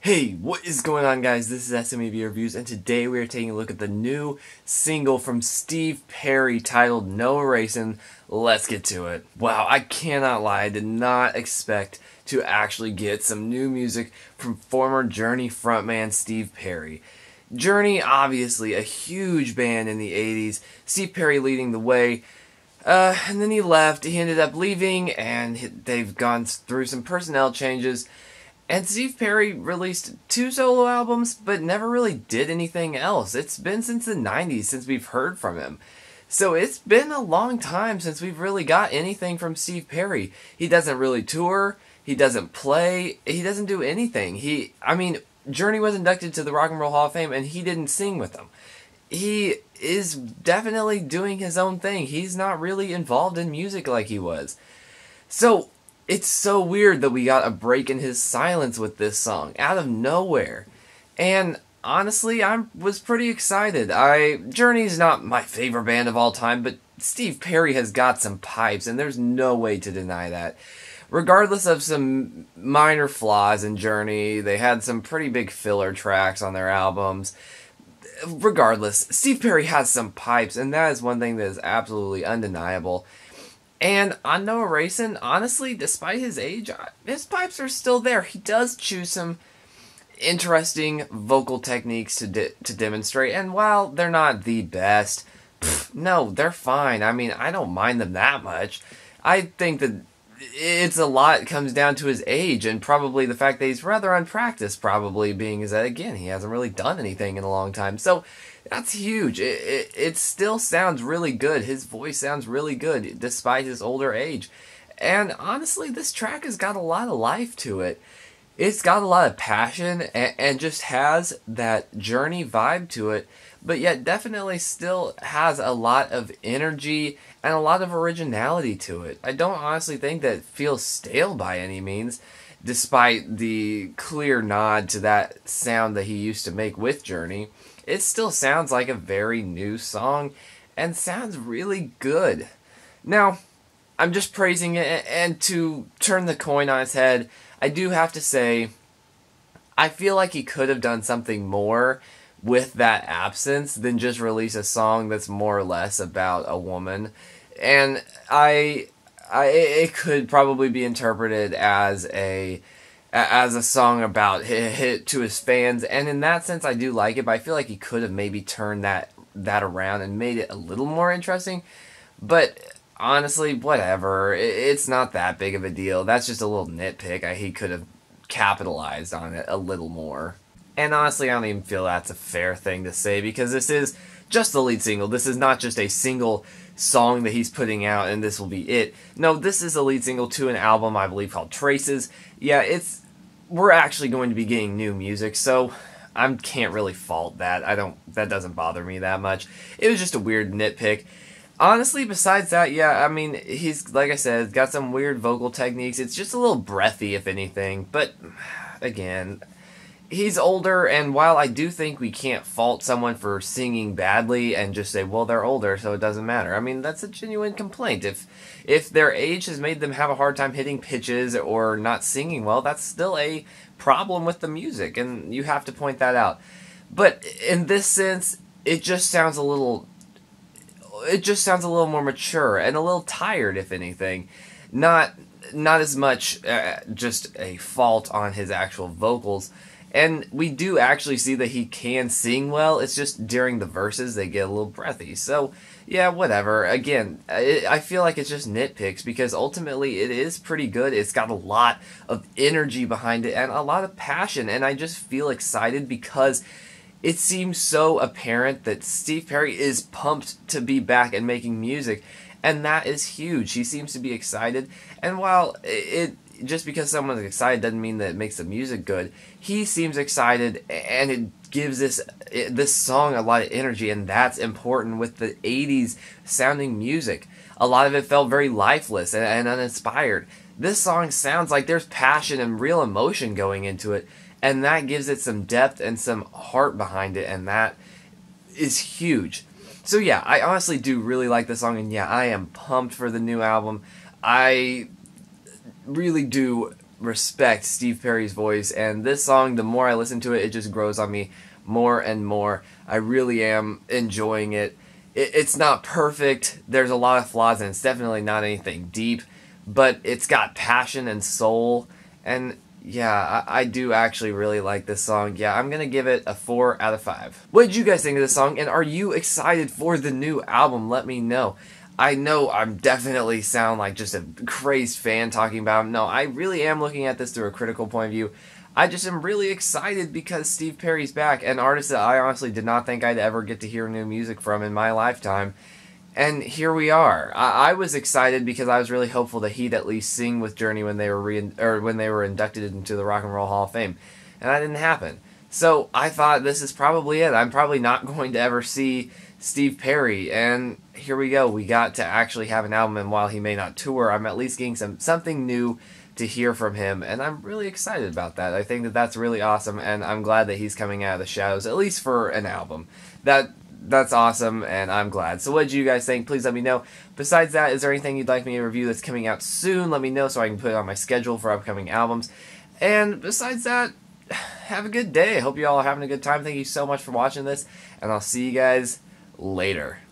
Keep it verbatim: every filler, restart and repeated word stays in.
Hey, what is going on, guys? This is S M E V Reviews, and today we are taking a look at the new single from Steve Perry titled No Erasin. Let's get to it. Wow, I cannot lie, I did not expect to actually get some new music from former Journey frontman Steve Perry. Journey, obviously a huge band in the eighties, Steve Perry leading the way. Uh, and then he left, he ended up leaving, and they've gone through some personnel changes. And Steve Perry released two solo albums, but never really did anything else. It's been since the nineties since we've heard from him. So it's been a long time since we've really got anything from Steve Perry. He doesn't really tour, he doesn't play, he doesn't do anything. He, I mean, Journey was inducted to the Rock and Roll Hall of Fame and he didn't sing with them. He is definitely doing his own thing. He's not really involved in music like he was. So it's so weird that we got a break in his silence with this song, out of nowhere. And honestly, I was pretty excited. I Journey's not my favorite band of all time, but Steve Perry has got some pipes, and there's no way to deny that. Regardless of some minor flaws in Journey, they had some pretty big filler tracks on their albums. Regardless, Steve Perry has some pipes, and that is one thing that is absolutely undeniable. And on No Erasin, honestly, despite his age, his pipes are still there. He does choose some interesting vocal techniques to de to demonstrate, and while they're not the best, pff, no, they're fine. I mean, I don't mind them that much. I think that it's a lot comes down to his age, and probably the fact that he's rather unpracticed, probably being is that, again, he hasn't really done anything in a long time. So that's huge. It, it, it still sounds really good. His voice sounds really good, despite his older age. And honestly, this track has got a lot of life to it. It's got a lot of passion, and, and just has that Journey vibe to it, but yet definitely still has a lot of energy and a lot of originality to it. I don't honestly think that it feels stale by any means, despite the clear nod to that sound that he used to make with Journey. It still sounds like a very new song, and sounds really good. Now, I'm just praising it, and to turn the coin on its head, I do have to say, I feel like he could have done something more with that absence than just release a song that's more or less about a woman. And I, I it could probably be interpreted as a as a song about hit, hit to his fans, and in that sense I do like it, but I feel like he could have maybe turned that that around and made it a little more interesting. But honestly, whatever, it, it's not that big of a deal. That's just a little nitpick. I, he could have capitalized on it a little more. And honestly, I don't even feel that's a fair thing to say, because this is just the lead single. This is not just a single song that he's putting out and this will be it. No, this is a lead single to an album, I believe, called Traces. Yeah, it's we're actually going to be getting new music, so I can't really fault that. I don't that doesn't bother me that much. It was just a weird nitpick. Honestly, besides that, yeah, I mean, he's, like I said, got some weird vocal techniques. It's just a little breathy, if anything, but again, he's older, and while I do think we can't fault someone for singing badly and just say, well, they're older, so it doesn't matter. I mean, that's a genuine complaint. If if their age has made them have a hard time hitting pitches or not singing well, that's still a problem with the music, and you have to point that out. But in this sense, it just sounds a little... It just sounds a little more mature and a little tired, if anything. Not, not as much uh, just a fault on his actual vocals. And we do actually see that he can sing well. It's just during the verses they get a little breathy. So, yeah, whatever. Again, I, I feel like it's just nitpicks, because ultimately it is pretty good. It's got a lot of energy behind it and a lot of passion. And I just feel excited because it seems so apparent that Steve Perry is pumped to be back and making music. And that is huge. He seems to be excited. And while it... just because someone's excited doesn't mean that it makes the music good. He seems excited, and it gives this this song a lot of energy, and that's important with the eighties sounding music. A lot of it felt very lifeless and, and uninspired. This song sounds like there's passion and real emotion going into it, and that gives it some depth and some heart behind it, and that is huge. So yeah, I honestly do really like this song, and yeah, I am pumped for the new album. I really do respect Steve Perry's voice, and this song, the more I listen to it, it just grows on me more and more. I really am enjoying it. it it's not perfect. There's a lot of flaws, and it's definitely not anything deep, but it's got passion and soul, and yeah, I, I do actually really like this song. Yeah, I'm gonna give it a four out of five. What did you guys think of this song, and are you excited for the new album? Let me know. I know I'm definitely sound like just a crazed fan talking about him. No, I really am looking at this through a critical point of view. I just am really excited because Steve Perry's back, an artist that I honestly did not think I'd ever get to hear new music from in my lifetime. And here we are. I, I was excited because I was really hopeful that he'd at least sing with Journey when they were re or when they were inducted into the Rock and Roll Hall of Fame, and that didn't happen. So I thought this is probably it. I'm probably not going to ever see Steve Perry, and here we go. We got to actually have an album, and while he may not tour, I'm at least getting some something new to hear from him, and I'm really excited about that. I think that that's really awesome, and I'm glad that he's coming out of the shadows, at least for an album. That That's awesome, and I'm glad. So what did you guys think? Please let me know. Besides that, is there anything you'd like me to review that's coming out soon? Let me know so I can put it on my schedule for upcoming albums. And besides that, have a good day. I hope you all are having a good time. Thank you so much for watching this, and I'll see you guys later.